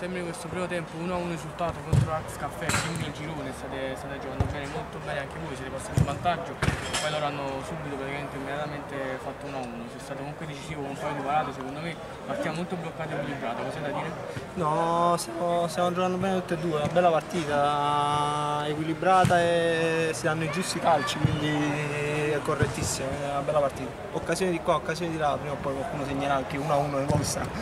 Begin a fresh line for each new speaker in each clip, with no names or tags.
termine di questo primo tempo 1-1 risultato contro l'Arx Caffè, quindi il girone state giocando bene, molto bene anche voi, siete passati in vantaggio, poi loro hanno subito praticamente immediatamente fatto 1-1, sei stato comunque decisivo con un paio di parate, secondo me partita molto bloccata e equilibrata, cos'è da dire?
No, stiamo giocando bene tutte e due, una bella partita, equilibrata e si danno i giusti calci, quindi è correttissima, è una bella partita. Occasioni di qua, occasioni di là, prima o poi qualcuno segnerà anche 1-1 e poi sta.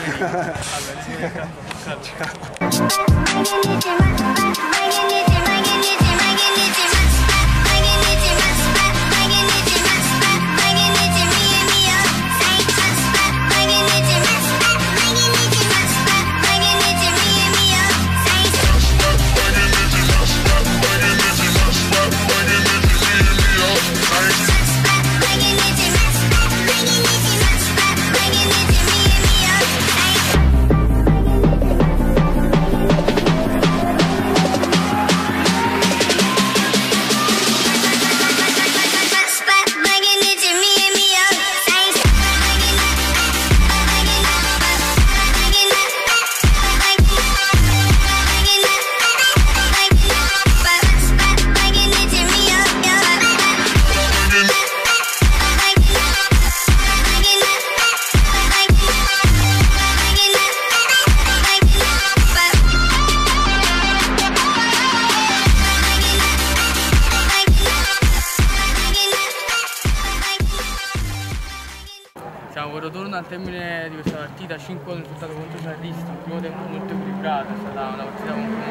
Siamo con ritorno al termine di questa partita, 5-1 risultato contro Sarrista, un primo tempo molto equilibrato, è stata una partita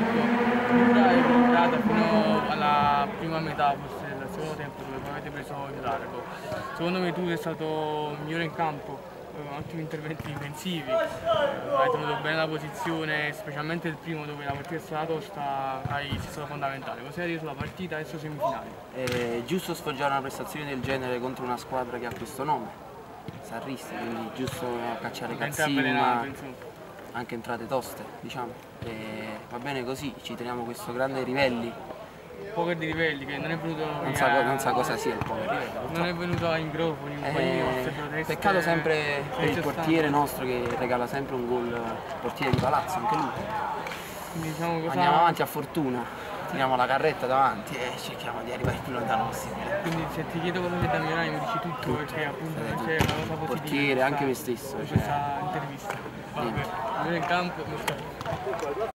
molto equilibrata fino alla prima metà forse del secondo tempo dove poi avete preso il largo. Secondo me tu sei stato migliore in campo, ottimi interventi difensivi, hai tenuto bene la posizione, specialmente il primo dove la partita è stata tosta, sei stato fondamentale. Cosa hai detto sulla partita adesso semifinali?
È giusto sfoggiare una prestazione del genere contro una squadra che ha questo nome. Sarristi, quindi giusto cacciare cazzini, ma anche entrate toste, diciamo. E va bene così, ci teniamo questo grande Rivelli.
Poker di Rivelli che non è venuto
non sa cosa sia il poker Rivelli.
Non è venuto ai microfoni, un po' io,
peccato sempre per il portiere nostro che regala sempre un gol, portiere di Palazzo, anche lui.
Quindi, diciamo,
andiamo avanti a fortuna. Tiriamo la carretta davanti e cerchiamo di arrivare il più lontano possibile.
Quindi se ti chiedo cosa c'è da migliorare mi dici tutto perché appunto non c'è una cosa positiva.
Portiere, anche me stesso.
Questa intervista. Va bene, in campo.